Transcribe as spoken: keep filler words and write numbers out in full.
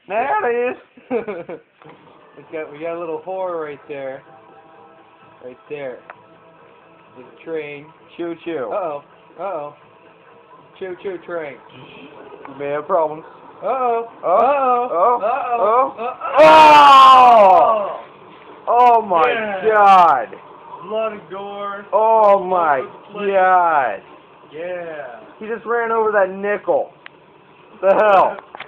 There it is. we got we got a little horror right there. Right there. There's a train. Choo choo. Uh oh. Uh oh. Choo choo train. We may have problems. Uh oh. Oh. Uh oh. Oh. Uh Oh. oh. Oh. Oh my Yeah. God. Blood and gore. Oh my over the place. God. Yeah. He just ran over that nickel. What the hell?